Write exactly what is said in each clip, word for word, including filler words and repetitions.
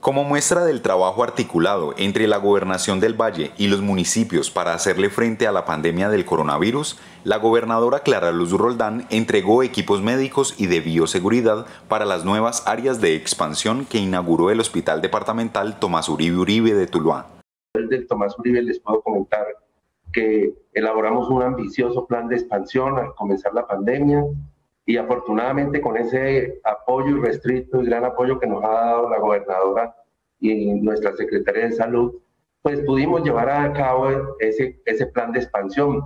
Como muestra del trabajo articulado entre la Gobernación del Valle y los municipios para hacerle frente a la pandemia del coronavirus, la gobernadora Clara Luz Roldán entregó equipos médicos y de bioseguridad para las nuevas áreas de expansión que inauguró el Hospital Departamental Tomás Uribe Uribe de Tuluá. Del Tomás Uribe les puedo comentar que elaboramos un ambicioso plan de expansión al comenzar la pandemia y afortunadamente con ese apoyo irrestricto y gran apoyo que nos ha dado la gobernadora y nuestra Secretaría de Salud, pues pudimos llevar a cabo ese, ese plan de expansión.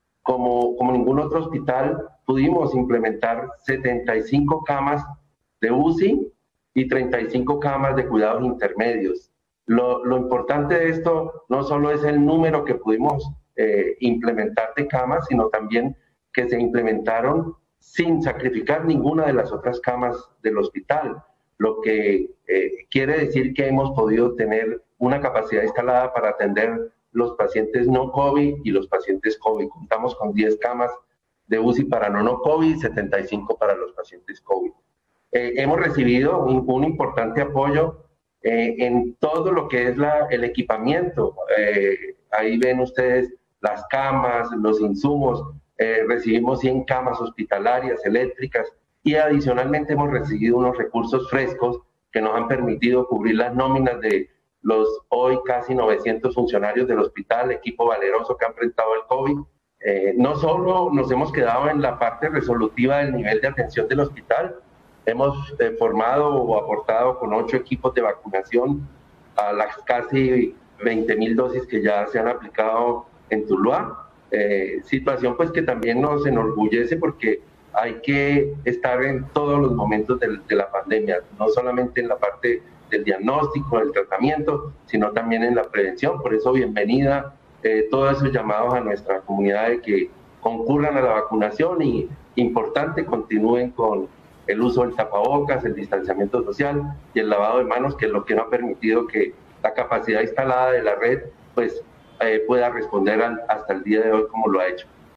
Como, como ningún otro hospital, pudimos implementar setenta y cinco camas de U C I y treinta y cinco camas de cuidados intermedios. Lo, lo importante de esto no solo es el número que pudimos eh, implementar de camas, sino también que se implementaron sin sacrificar ninguna de las otras camas del hospital, lo que eh, quiere decir que hemos podido tener una capacidad instalada para atender los pacientes no COVID y los pacientes COVID. Contamos con diez camas de U C I para no no COVID y setenta y cinco para los pacientes COVID. Eh, hemos recibido un, un importante apoyo eh, en todo lo que es la, el equipamiento. Eh, ahí ven ustedes las camas, los insumos. Eh, recibimos cien camas hospitalarias eléctricas y adicionalmente hemos recibido unos recursos frescos que nos han permitido cubrir las nóminas de los hoy casi novecientos funcionarios del hospital, equipo valeroso que ha enfrentado el COVID. Eh, no solo nos hemos quedado en la parte resolutiva del nivel de atención del hospital, hemos eh, formado o aportado con ocho equipos de vacunación a las casi veinte mil dosis que ya se han aplicado en Tuluá. Eh, situación pues que también nos enorgullece porque hay que estar en todos los momentos de, de la pandemia, no solamente en la parte del diagnóstico, del tratamiento, sino también en la prevención. Por eso bienvenida eh, todos esos llamados a nuestra comunidad de que concurran a la vacunación y importante continúen con el uso del tapabocas, el distanciamiento social y el lavado de manos, que es lo que nos ha permitido que la capacidad instalada de la red pues Eh, pueda responder al, hasta el día de hoy como lo ha hecho.